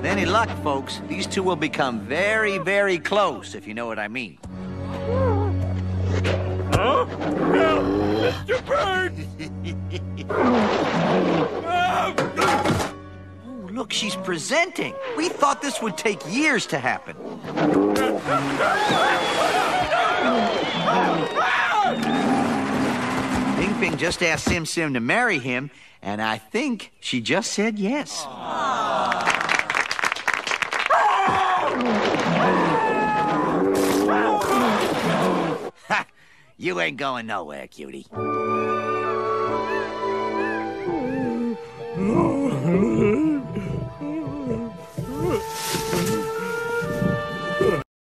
With any luck, folks, these two will become very, very close, if you know what I mean. Huh? Help! Mr. Bird! Oh, look, she's presenting. We thought this would take years to happen. Ping Ping just asked Sim Sim to marry him, and I think she just said yes. Ha! You ain't going nowhere, cutie.